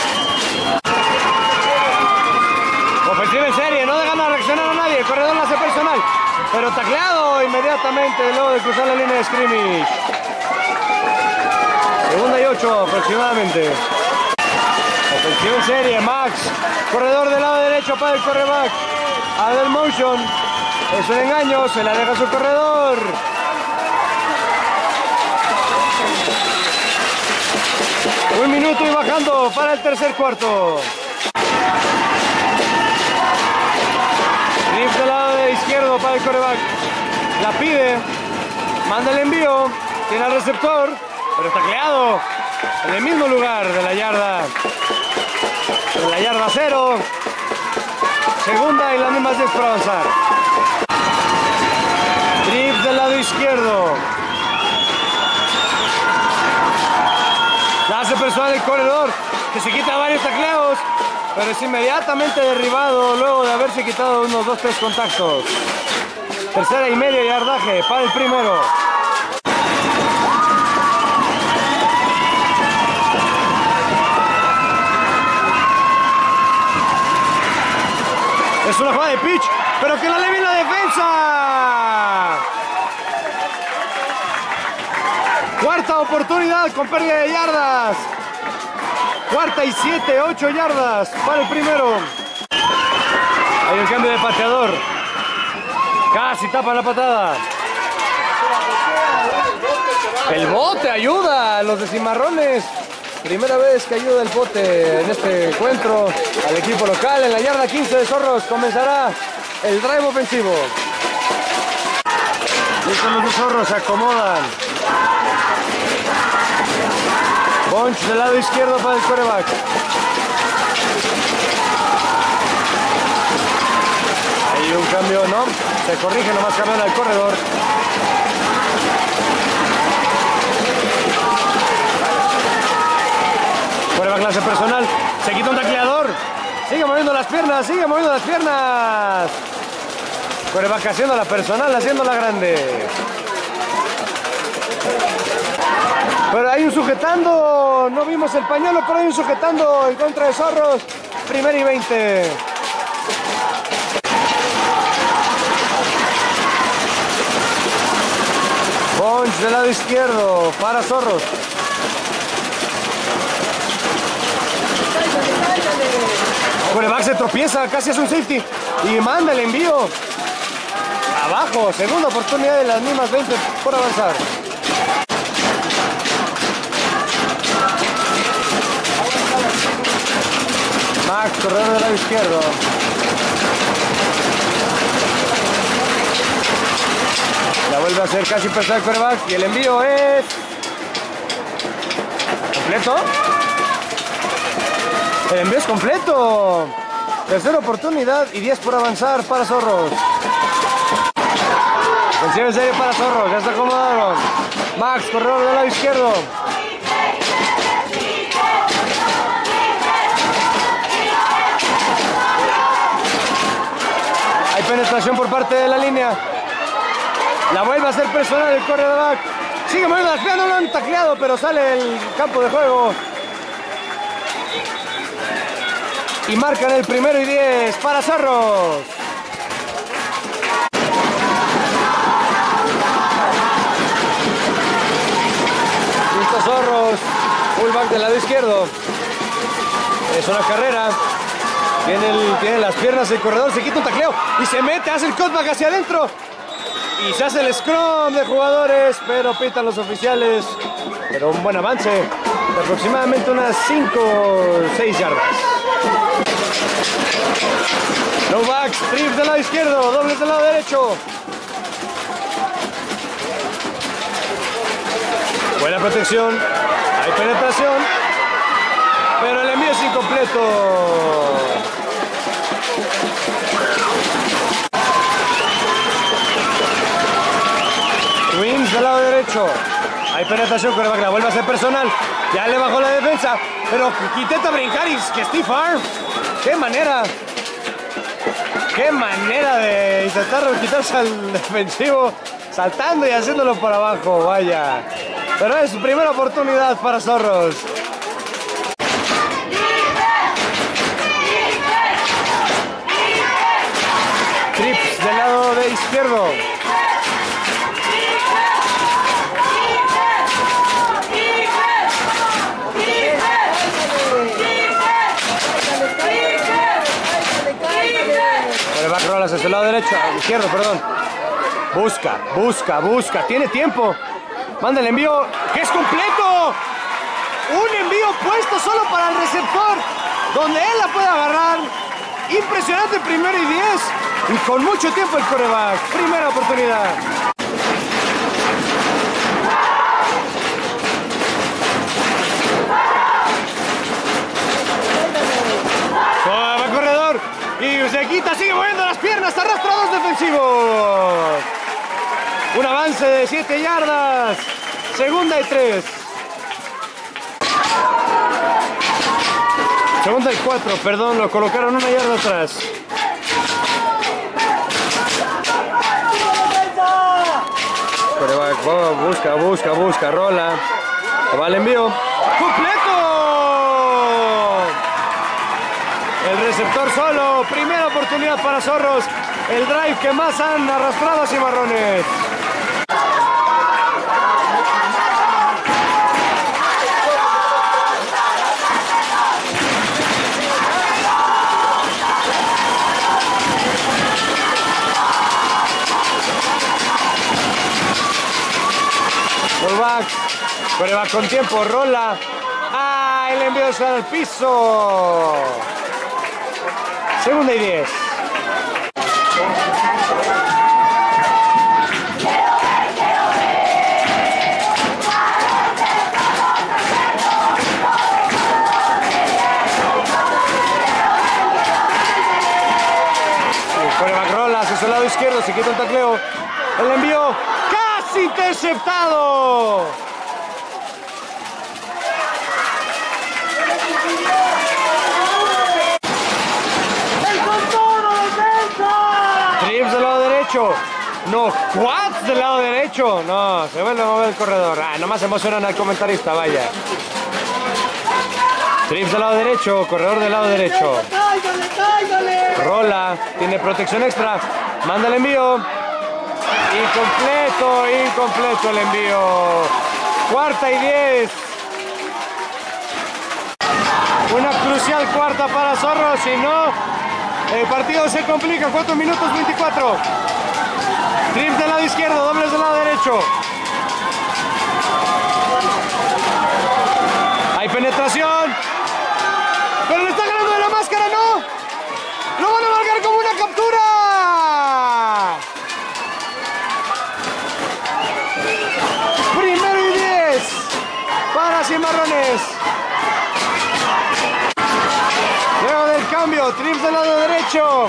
Ofensiva en serie, no dejan a reaccionar a nadie, el corredor lo hace personal, pero tacleado inmediatamente luego de cruzar la línea de scrimmage. Segunda y ocho aproximadamente. Ofensiva en serie, Max, corredor del lado derecho para el quarterback. Adel motion, es un engaño, se la deja a su corredor. Un minuto y bajando para el tercer cuarto. Trips del lado izquierdo para el quarterback. La pide, manda el envío, tiene al receptor, pero tacleado en el mismo lugar de la yarda. En la yarda cero. Segunda y las mismas diez para avanzar. Trips del lado izquierdo. La hace personal el corredor, que se quita varios tacleos, pero es inmediatamente derribado luego de haberse quitado unos dos tres contactos. Tercera y medio yardaje para el primero. Es una jugada de pitch, pero que la lee bien la defensa. Cuarta oportunidad con pérdida de yardas. Cuarta y siete, ocho yardas para el primero. Hay un cambio de pateador. Casi tapa la patada. El bote ayuda a los de Cimarrones. Primera vez que ayuda el bote en este encuentro al equipo local. En la yarda quince de Zorros comenzará el drive ofensivo. Listos los Zorros, se acomodan. Bunch del lado izquierdo para el quarterback. Hay un cambio, ¿no? Se corrige, nomás cambian al corredor. Quarterback clase personal. Se quita un tacleador. Sigue moviendo las piernas, sigue moviendo las piernas. Quarterback haciendo la personal, haciendo la grande. Pero hay un sujetando, no vimos el pañuelo, pero hay un sujetando en contra de Zorros. Primero y veinte. Bunch del lado izquierdo para Zorros. Quarterback se tropieza, casi es un safety y manda el envío. Abajo, segunda oportunidad de las mismas veinte por avanzar. Max, corredor del lado izquierdo. La vuelve a hacer casi personal el quarterback y el envío es... ¿completo? El envío es completo. Tercera oportunidad y diez por avanzar para Zorros. Ofensiva en serie para Zorros, ya se acomodaron. Max, corredor del lado izquierdo. Hay penetración por parte de la línea. La vuelve a hacer personal el quarterback. Sigue moviendo las piernas, no lo han tacleado, pero sale el campo de juego. Y marcan el primero y diez para Zorros. Listo Zorros. Fullback del lado izquierdo. Es una carrera. Tiene, el, tiene las piernas el corredor, se quita un tacleo y se mete, hace el cutback hacia adentro. Y se hace el scrum de jugadores, pero pitan los oficiales. Pero un buen avance de aproximadamente unas cinco o seis yardas. No backs, trips del lado izquierdo, dobles del lado derecho. Buena protección, hay penetración, pero el envío es incompleto. Twins del lado derecho. Hay penetración, quarterback la vuelve a hacer personal. Ya le bajó la defensa, pero intenta brincar y que Steve Arm. ¡Qué manera! ¡Qué manera de intentar quitarse al defensivo! Saltando y haciéndolo por abajo, vaya. Pero es su primera oportunidad para Zorros. Trips del lado de izquierdo. Quarterback rolas hacia el lado derecho, izquierdo, perdón. Busca, busca, busca. Tiene tiempo. Manda el envío, que es completo. Un envío puesto solo para el receptor, donde él la puede agarrar. Impresionante primero y diez. Y con mucho tiempo el quarterback. Primera oportunidad. Va corredor. Y se quita, sigue moviendo las piernas. Arrastra dos defensivos. Un avance de siete yardas. Segunda y tres. Segunda y cuatro, perdón, lo colocaron una yarda atrás. Busca, busca, busca, rola. Va el envío. ¡Completo! El receptor solo. Primera oportunidad para Zorros. El drive que más han arrastrado a Cimarrones. Quarterback con tiempo, rola. ¡Ah! El envío está al piso. Segunda y diez. Quarterback rola hacia su lado izquierdo, se quita un tacleo. El envío casi interceptado. Trips del lado derecho. No, quads del lado derecho. No, se vuelve a mover el corredor. Ah, nomás emocionan al comentarista, vaya. Trips del lado derecho, corredor del lado derecho. Rola, tiene protección extra. Manda el envío. Incompleto, incompleto el envío. Cuarta y diez. Una crucial cuarta para Zorros, si no, el partido se complica. cuatro minutos veinticuatro. Trips del lado izquierdo, dobles del lado derecho. Hay penetración. Pero le está ganando de la máscara, ¿no? Lo van a marcar como una captura. Casillo, trips del lado derecho.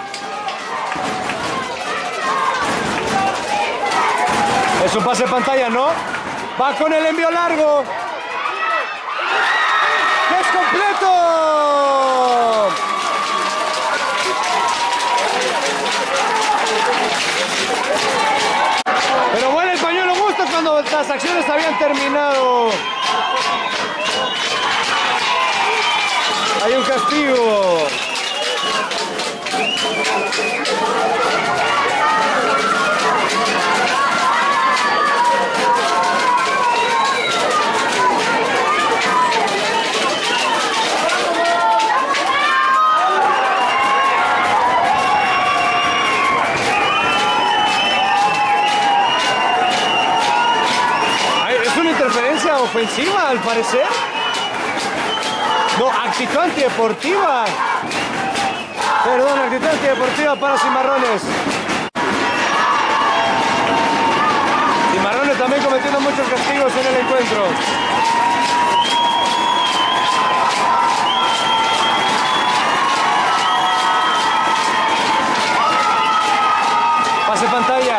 Es un pase de pantalla, ¿no? Va con el envío largo. ¡Es completo! Pero bueno, el pañuelo gusta cuando las acciones habían terminado. Hay un castigo. Ofensiva, al parecer. No, actitud antideportiva. Perdón, actitud antideportiva para Cimarrones. Cimarrones también cometiendo muchos castigos en el encuentro. Pase pantalla.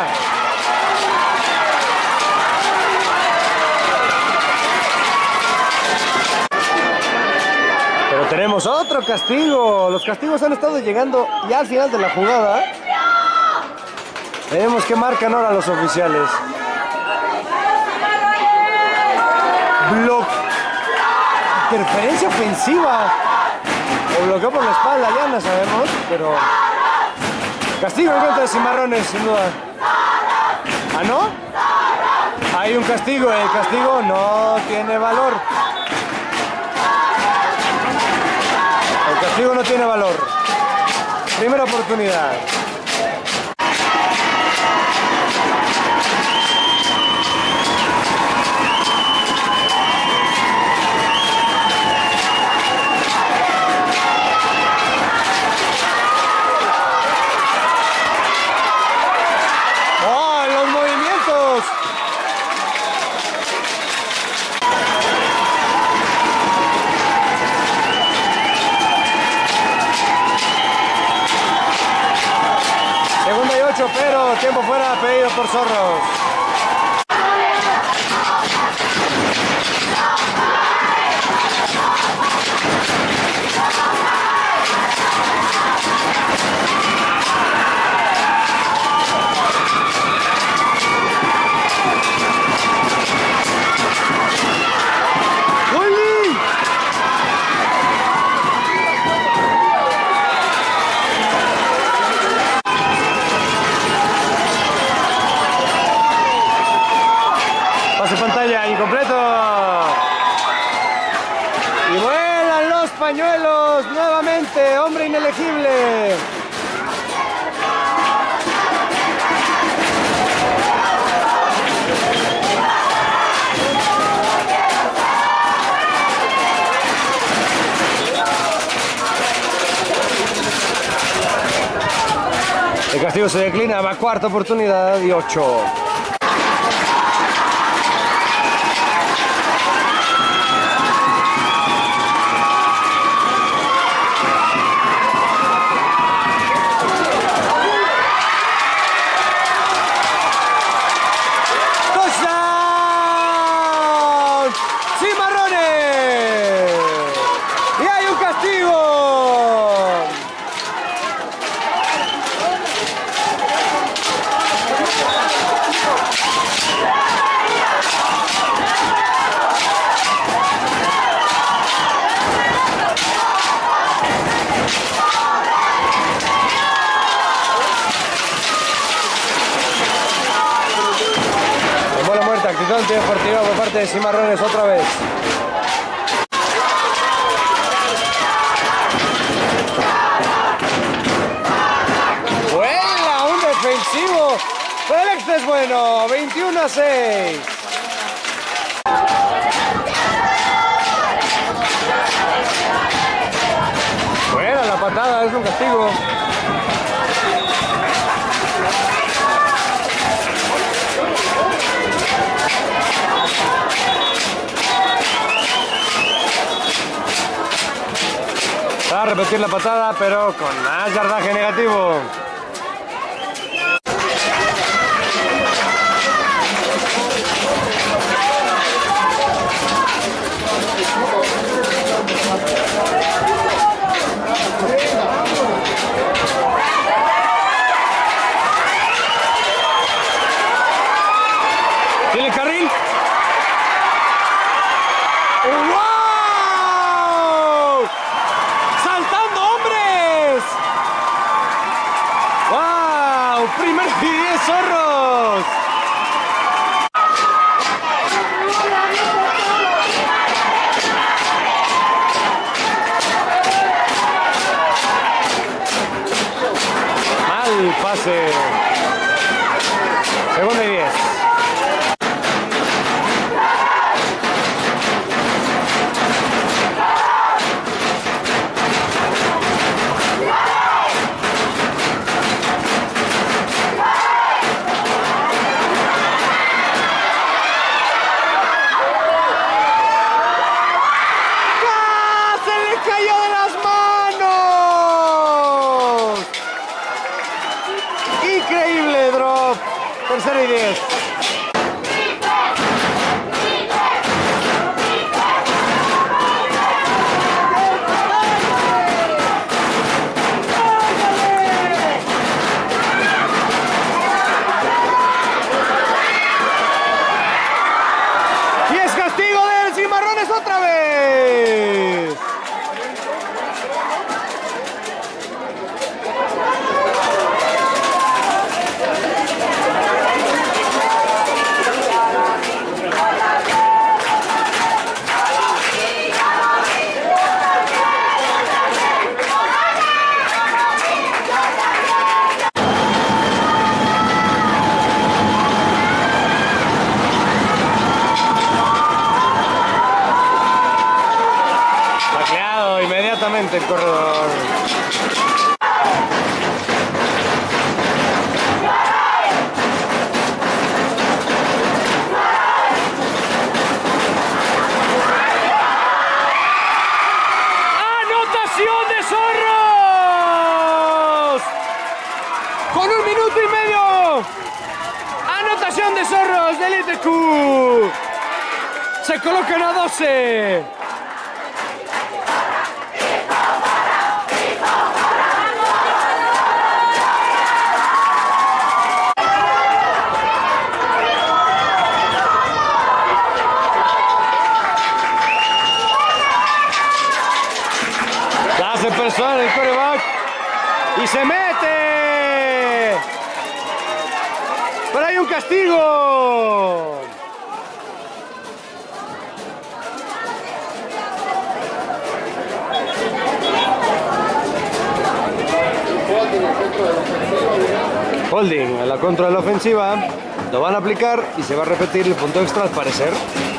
Tenemos otro castigo. Los castigos han estado llegando ya al final de la jugada. Veremos qué marcan ahora los oficiales. Bloque. Interferencia ofensiva. O bloqueo por la espalda, ya no sabemos, pero... Castigo en contra de Cimarrones, sin duda. ¿Ah, no? Hay un castigo. El castigo no tiene valor. El castigo no tiene valor. Primera oportunidad. ¡Oh, los movimientos! Pero tiempo fuera pedido por Zorros. Pantalla incompleto y vuelan los pañuelos nuevamente. Hombre inelegible. El castigo se declina, va cuarta oportunidad y ocho. Actitud antideportiva por parte de Cimarrones otra vez. ¡Vuela! Un defensivo. Pero el extra es bueno. veintiuno a seis. Buena la patada, es un castigo. Está repetir la patada, pero con más yardaje negativo. ¿Tiene carril? ¡Wow! ¡Saltando hombres! ¡Wow! ¡Primer y diez zorros! Mal pase. Segunda y diez. Increíble drop. Tercera y diez. Y es castigo de Cimarrones otra vez. Inmediatamente el corredor. ¡Anotación de Zorros! Con un minuto y medio. Anotación de Zorros de Elite Q. Se colocan a doce. Hace personal el quarterback y se mete, pero hay un castigo. Holding a la contra de la ofensiva, lo van a aplicar y se va a repetir el punto extra al parecer.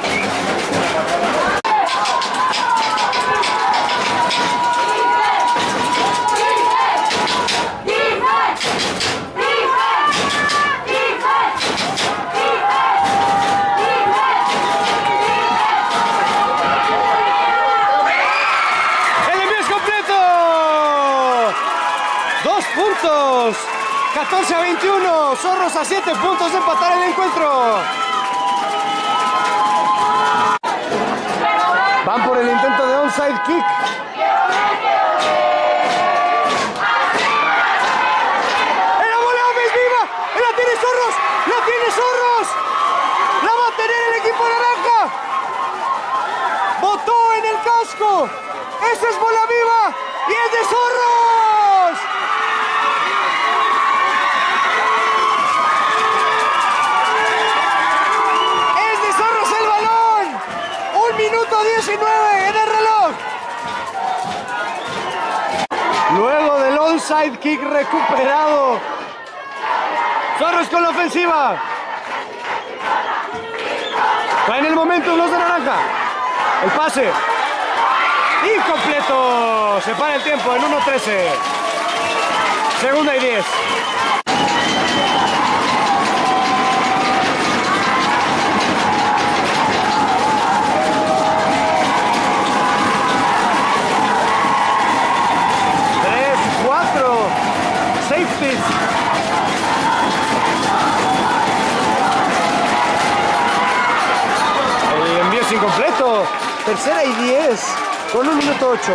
Puntos, catorce a veintiuno, Zorros a siete puntos de empatar el encuentro. Van por el intento de onside kick. ¡La bola es viva! ¡La tiene Zorros! ¡La tiene Zorros! ¡La va a tener el equipo naranja! ¡Botó en el casco! ¡Esa es bola viva! ¡Y es de Zorros! Minuto diecinueve en el reloj. Luego del onside kick recuperado, Zorros con la ofensiva. Va en el momento los de naranja. El pase incompleto. Se para el tiempo en uno trece. Segunda y diez. Beatriz. El envío es incompleto. Tercera y diez con un minuto ocho.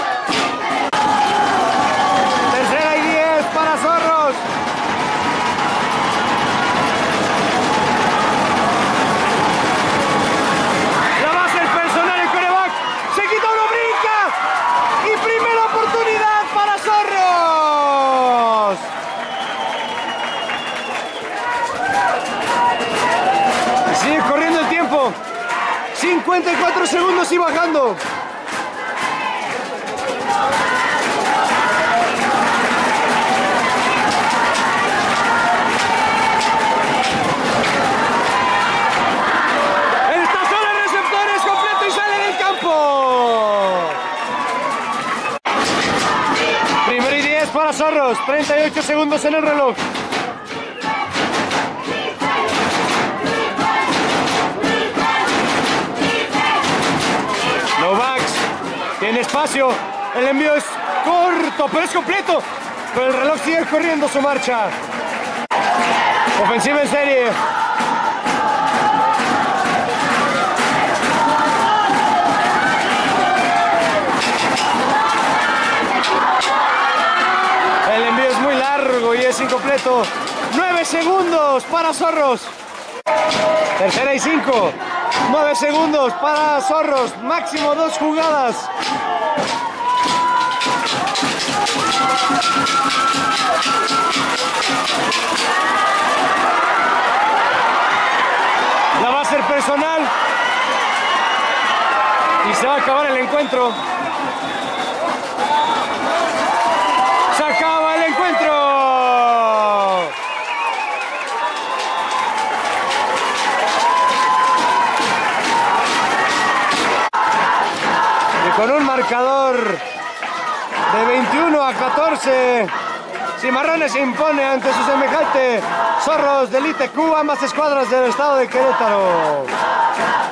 Tercera y diez para Zorros. La base el personal en coreback. Se quita uno, brinca. Y primera oportunidad para Zorros. Y sigue corriendo el tiempo. cincuenta y cuatro segundos y bajando. Está solo el receptor, es completo y sale del campo. Primero y diez para Zorros, treinta y ocho segundos en el reloj. Novaks tiene espacio, el envío es corto, pero es completo. Pero el reloj sigue corriendo su marcha. Ofensiva en serie. El envío es muy largo y es incompleto. nueve segundos para Zorros. Tercera y cinco. nueve segundos para Zorros. Máximo dos jugadas. La va a ser personal. Y se va a acabar el encuentro. Se acaba el encuentro. Y con un marcador de veintiuno a catorce, Cimarrones se impone ante su semejante Zorros del I T Q, ambas escuadras del estado de Querétaro.